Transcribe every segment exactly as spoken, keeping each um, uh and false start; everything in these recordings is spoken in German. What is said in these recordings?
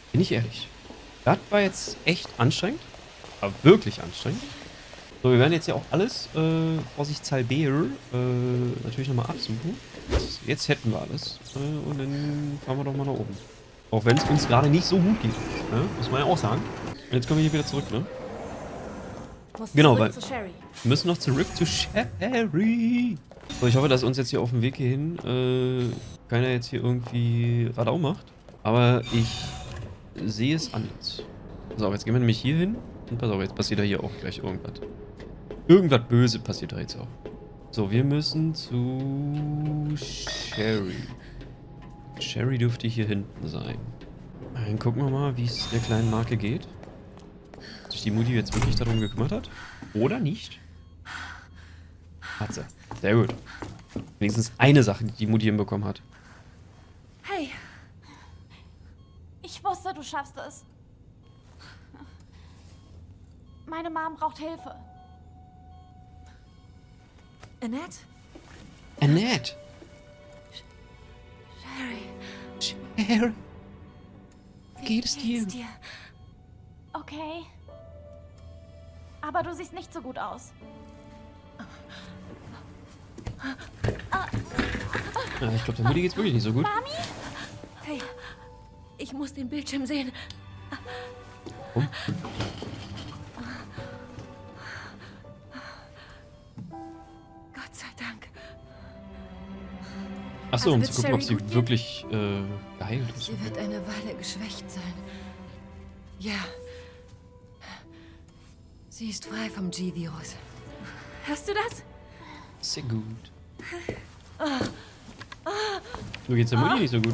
Bin ich ehrlich. Das war jetzt echt anstrengend. Aber wirklich anstrengend. So, wir werden jetzt ja auch alles, äh, vorsichtshalber, äh, natürlich nochmal absuchen. Jetzt, jetzt hätten wir alles. Äh, und dann fahren wir doch mal nach oben. Auch wenn es uns gerade nicht so gut geht. Ne? Muss man ja auch sagen. Und jetzt kommen wir hier wieder zurück, ne? Muss Genau, zurück weil zu Sherry. wir müssen noch zurück zu Sherry. So, ich hoffe, dass uns jetzt hier auf dem Weg hierhin äh, keiner jetzt hier irgendwie Radau macht. Aber ich sehe es anders. So, jetzt gehen wir nämlich hier hin. Und pass auf, jetzt passiert da hier auch gleich irgendwas. Irgendwas Böse passiert da jetzt auch. So, wir müssen zu Sherry. Sherry dürfte hier hinten sein. Dann gucken wir mal, wie es der kleinen Marke geht. Ob sich die Mutti jetzt wirklich darum gekümmert hat. Oder nicht. Hat sie. Sehr gut. Wenigstens eine Sache, die die Mutti hinbekommen hat. Hey. Ich wusste, du schaffst es. Meine Mom braucht Hilfe. Annette? Annette! Sherry. Sherry! Wie geht es dir? dir? Okay. Aber du siehst nicht so gut aus. Ja, ich glaube, der Mutti geht's wirklich nicht so gut. Mami? Hey, ich muss den Bildschirm sehen. Oh. Gott sei Dank. Achso, Also um wird zu gucken, ob Sherry sie gut gehen? wirklich äh, geheilt ist. Sie wird eine Weile geschwächt sein. Ja. Sie ist frei vom G-Virus. Hörst du das? Sehr gut. Nur geht's der Mutti nicht so gut.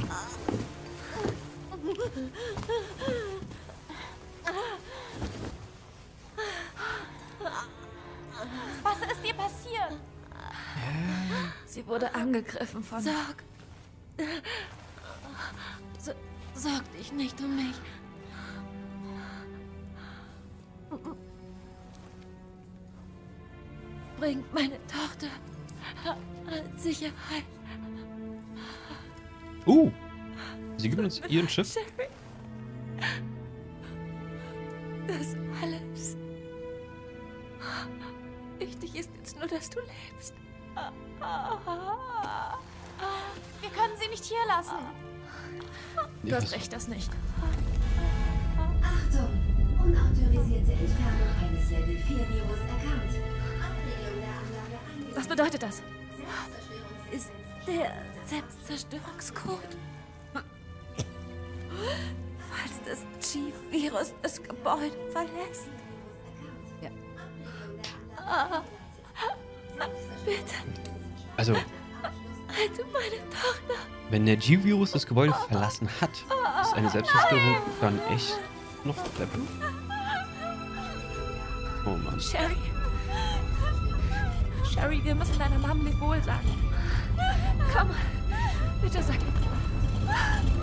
Was ist dir passiert? Sie wurde angegriffen von... Sorg. So, sorg dich nicht um mich. Bring meine Tochter in Sicherheit. Uh! Sie gibt uns ihren Schiff. Sherry. Das alles. Wichtig ist jetzt nur, dass du lebst. Wir können sie nicht hier lassen. Du Ja, hast was- recht, das nicht. Achtung! Unautorisierte Entfernung eines Level vier Virus erkannt. Abbregung der Anlage eingeleitet. Was bedeutet das? Selbstzerstörungs- Ist der Selbstzerstörungscode? Falls das G-Virus das Gebäude verlässt. Ja. Ah, bitte, Also, rette meine Tochter. wenn der G-Virus das Gebäude verlassen hat, ist eine Selbstzerstörung dann echt noch clever. Oh Mann. Sherry. Sherry, wir müssen deiner Mom Lebewohl sagen. Komm, bitte sag ihr.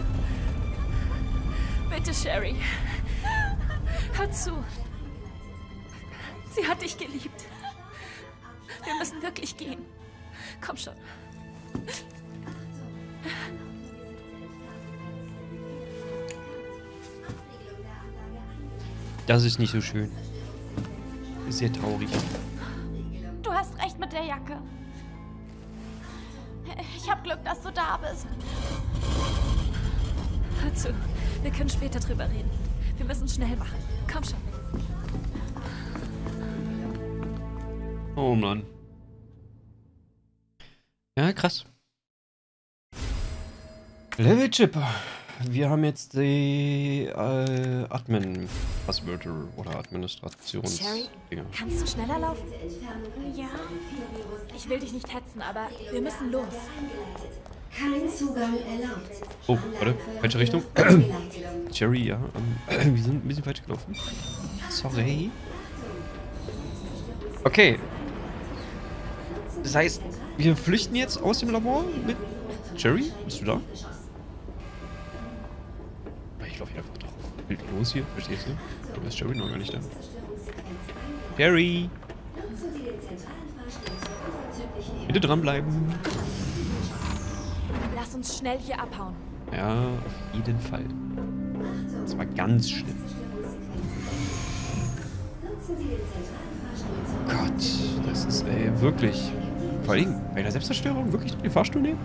Bitte, Sherry. Hör zu. Sie hat dich geliebt. Wir müssen wirklich gehen. Komm schon. Das ist nicht so schön. Sehr traurig. Du hast recht mit der Jacke. Ich hab Glück, dass du da bist. Hör zu. Wir können später drüber reden. Wir müssen schnell machen. Komm schon. Oh Mann. Ja, krass. Level-Chip. Wir haben jetzt die äh, Admin-Passwörter oder Administrations... Sherry? Dinger. Kannst du schneller laufen? Ja. Ich will dich nicht hetzen, aber wir müssen los. Kein Zugang erlaubt. Oh, warte, falsche Richtung. Umgeleitet. Cherry, ja. Ähm, wir sind ein bisschen falsch gelaufen. Sorry. Okay. Das heißt, wir flüchten jetzt aus dem Labor mit Cherry? Bist du da? Ich laufe hier einfach drauf. Wild los hier, verstehst du? Du bist Cherry noch gar nicht da. Cherry! Nutzen Sie den zentralen Fahrstuhl zur unverzüglichen Bitte dranbleiben. Lass uns schnell hier abhauen. Ja, auf jeden Fall. Das war ganz schlimm. Gott, das ist ey, wirklich. Vor allem bei der Selbstzerstörung wirklich den Fahrstuhl nehmen?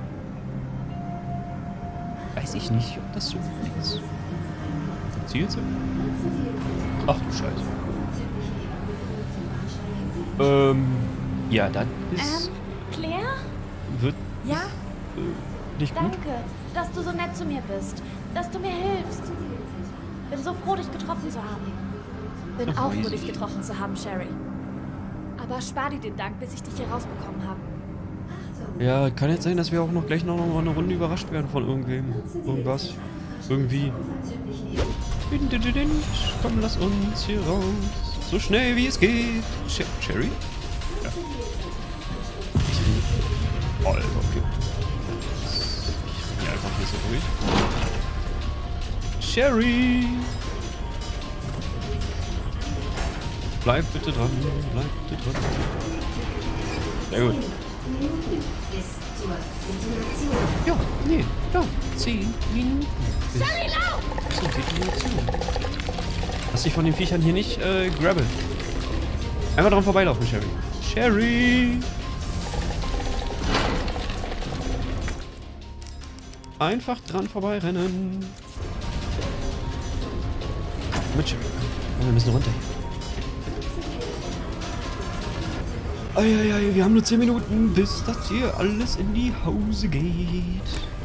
Weiß ich nicht, ob das so gut ist. Funktioniert so? Ach du Scheiße. Ähm, ja, das ist... Ähm, Claire? Wird Ja? äh, nicht gut. Danke, dass du so nett zu mir bist. Dass du mir hilfst. Bin so froh, dich getroffen zu haben. Bin Ach, auch froh, easy. dich getroffen zu haben, Sherry. Aber spar dir den Dank, bis ich dich hier rausbekommen habe. Ja, kann jetzt sein, dass wir auch noch gleich noch mal eine Runde überrascht werden von irgendwem. Irgendwas. Irgendwie. Komm, lass uns hier raus. So schnell wie es geht. Cher Cherry? Ja. Ich bin... Oh, okay. Ich bin einfach hier so ruhig. Cherry! Bleib bitte dran. Bleib bitte dran. Sehr gut. Ja, nee, ja. Zehn Minuten. Sherry, lauf! Zur Detonation. Lass dich von den Viechern hier nicht äh, grabben. Einmal dran vorbeilaufen, Sherry. Sherry! Einfach dran vorbeirennen. Mit Sherry. Oh, wir müssen runter hier. Eieiei, wir haben nur zehn Minuten, bis das hier alles in die Hause geht.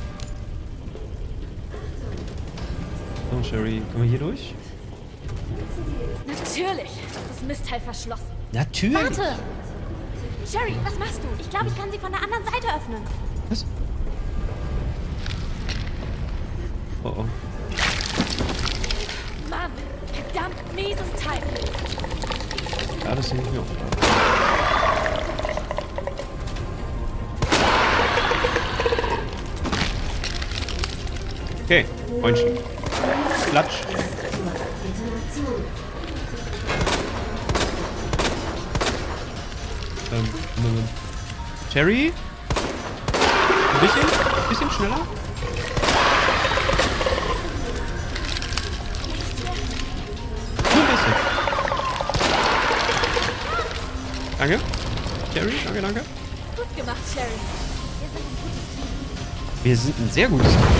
So, Sherry, kommen wir hier durch? Natürlich ist das Mistteil verschlossen. Natürlich! Warte! Sherry, was machst du? Ich glaube, ich kann sie von der anderen Seite öffnen. Was? Oh oh. Mann, verdammt mieses Teil. Ja, das nehme ich mir auch. Okay, Freundchen. Klatsch. Ähm, Moment. Cherry? Ein bisschen? Ein bisschen schneller? Nur ein bisschen. Danke. Cherry, danke, danke. Gut gemacht, Sherry. Wir Wir sind ein gutes Team. sind ein sehr gutes Team.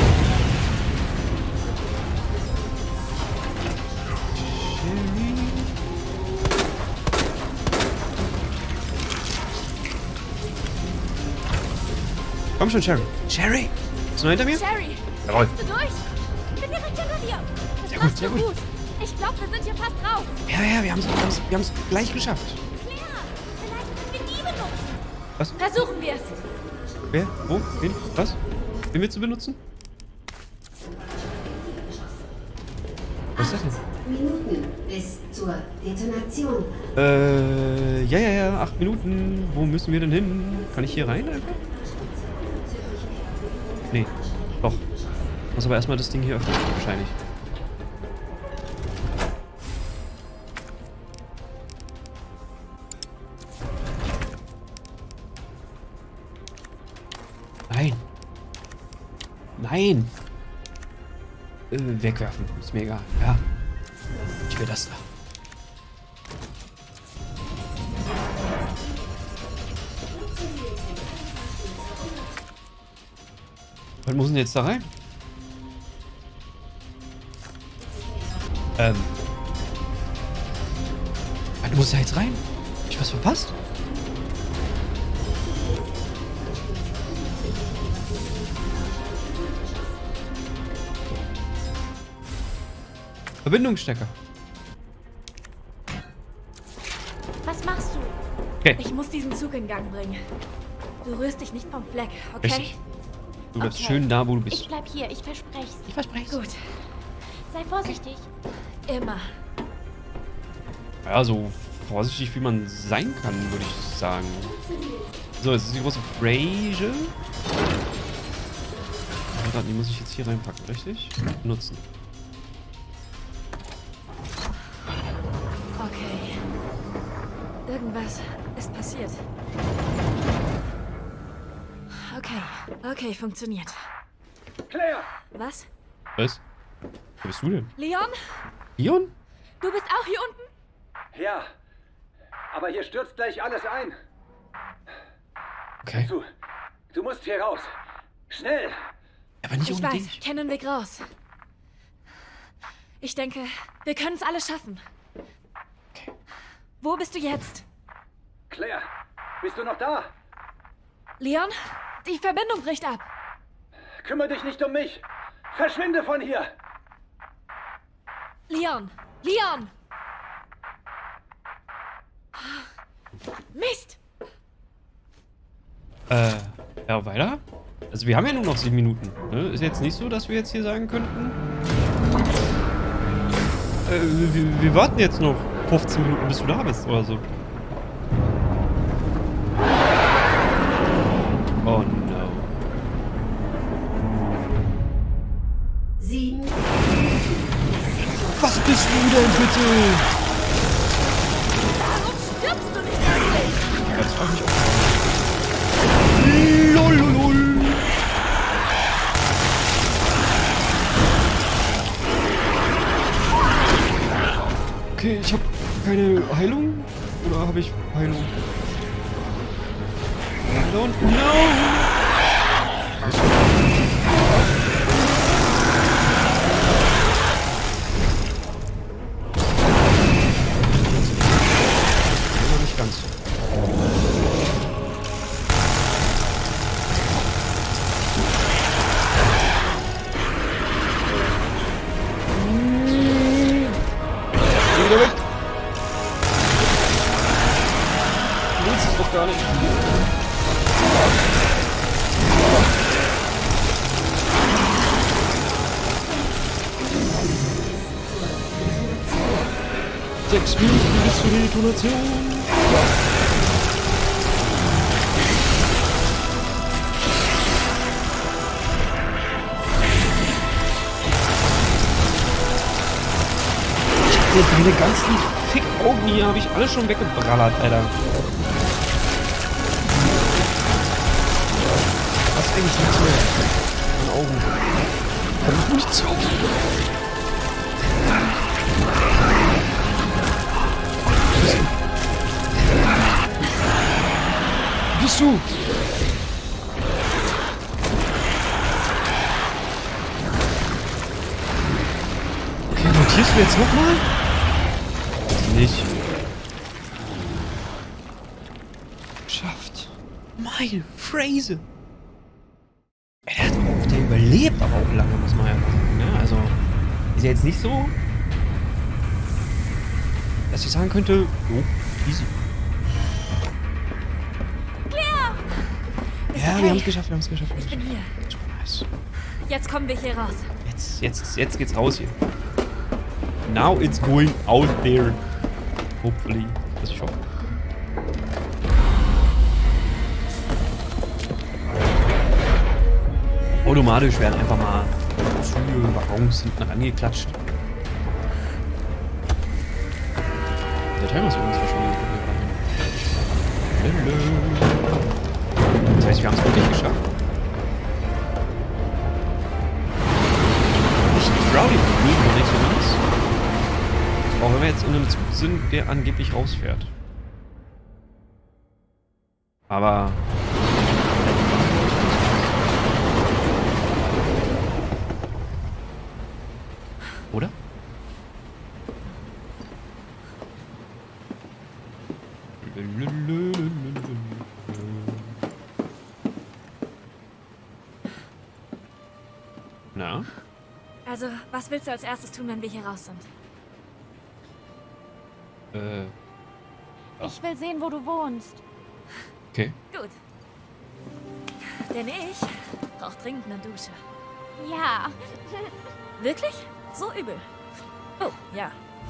Komm schon, Sherry. Sherry! Bist du noch hinter mir? Sherry, Jawohl. bist du durch? Ich bin direkt hinter dir. Das Sehr gut, machst sehr du gut. gut. Ich glaube, wir sind hier fast raus. Ja, ja, wir haben es wir haben's, wir haben's gleich geschafft. Claire, vielleicht können wir die benutzen. Was? Versuchen wir es. Wer? Wo? Wen? Was? Wen willst du benutzen? Was ist das denn? Minuten bis zur Detonation. Äh, ja, ja, ja, acht Minuten. Wo müssen wir denn hin? Kann ich hier rein einfach? Nee, doch. Muss aber erstmal das Ding hier öffnen, wahrscheinlich. Nein. Nein. Äh, wegwerfen. Ist mir egal. Ja. Ich will das da. Was muss denn jetzt da rein? Ähm. Ah, du musst da jetzt rein? Hab ich was verpasst? Verbindungsstecker. Was machst du? Okay. Ich muss diesen Zug in Gang bringen. Du rührst dich nicht vom Fleck, okay? Richtig. Du bleibst Okay. schön da, wo du bist. Ich bleib hier, ich verspreche's. Ich verspreche Gut. Sei vorsichtig. Immer. Ja, so vorsichtig wie man sein kann, würde ich sagen. So, jetzt ist die große Phrase. Die muss ich jetzt hier reinpacken, richtig? Nutzen. Okay. Irgendwas ist passiert. Okay, okay, funktioniert. Claire! Was? Was? Wer bist du denn? Leon? Leon? Du bist auch hier unten? Ja, aber hier stürzt gleich alles ein. Okay. Du, du musst hier raus. Schnell! Aber nicht Ich ohne weiß, dich. ich kenne einen Weg raus. Ich denke, wir können es alle schaffen. Okay. Wo bist du jetzt? Claire, bist du noch da? Leon? Die Verbindung bricht ab. Kümmere dich nicht um mich. Verschwinde von hier. Leon! Leon! Mist! Äh, ja, weiter? Also wir haben ja nur noch sieben Minuten. Ne? Ist jetzt nicht so, dass wir jetzt hier sagen könnten. Äh, wir, wir warten jetzt noch fünfzehn Minuten, bis du da bist oder so. Oh no. Sieben. Was bist du denn bitte? Warum stirbst du nicht endlich? Ja, das frag ich auch. Lololol. Okay, ich habe keine Heilung. Oder habe ich Heilung? I don't know. Aber nicht ganz. Geh wieder weg. Du willst es doch gar nicht. Sechs Minuten bis zur Detonation. Deine ganzen Fick-Augen hier habe ich alle schon weggebrallert, Alter. Was eigentlich nicht mehr? Meine Augen. Komm ich nicht zu. Bist du? Okay, notierst du jetzt nochmal? Nicht. Schafft. Meine Phrase. Er hat auch, der überlebt aber auch lange, muss man ja sagen. Ne? Also, ist ja jetzt nicht so, dass ich sagen könnte, oh, easy. Claire! Ist Ja, okay. wir haben es geschafft, wir haben es geschafft. Ich bin hier. Super nice. Jetzt kommen wir hier raus. Jetzt, jetzt, jetzt geht's raus hier. Now it's going out there. Hopefully. Das ich hoffe. Automatisch werden einfach mal Züge, Waggons hinten rangeklatscht. Der Timer ist übrigens verschwunden. Das heißt, wir haben es wirklich geschafft. Nicht rowdy gefühlt, noch nicht so ganz. Auch wenn wir jetzt in einem Zug sind, der angeblich rausfährt. Aber... Oder? Na? Also, was willst du als erstes tun, wenn wir hier raus sind? Äh, Ich will sehen, wo du wohnst. okay. Gut. Denn ich brauche dringend eine Dusche. Ja. Wirklich? So übel? Oh, ja.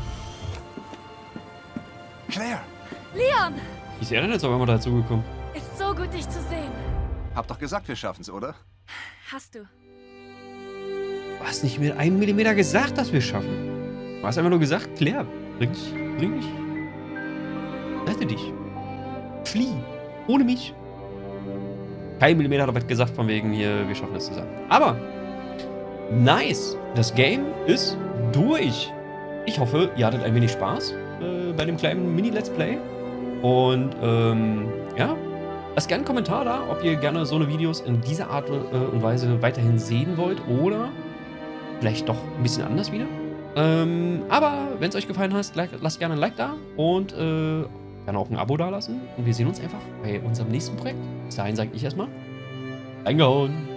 Claire! Leon! Ist er denn jetzt auf einmal dazu gekommen? Ist so gut, dich zu sehen. Hab doch gesagt, wir schaffen's, oder? Hast du. Du hast nicht mit einem Millimeter gesagt, dass wir es schaffen. Du hast einfach nur gesagt, Claire, bring dich, bring dich. Rette dich. Flieh. Ohne mich. Kein Millimeter hat er gesagt, von wegen hier, wir schaffen das zusammen. Aber Nice. Das Game ist durch. Ich hoffe, ihr hattet ein wenig Spaß äh, bei dem kleinen Mini-Let's Play. Und ähm, ja, lasst gerne einen Kommentar da, ob ihr gerne so eine Videos in dieser Art äh, und Weise weiterhin sehen wollt oder vielleicht doch ein bisschen anders wieder. Ähm, aber wenn es euch gefallen hat, lasst gerne ein Like da und äh, gerne auch ein Abo da lassen. Und wir sehen uns einfach bei unserem nächsten Projekt. Bis dahin sage ich erstmal, reingehauen.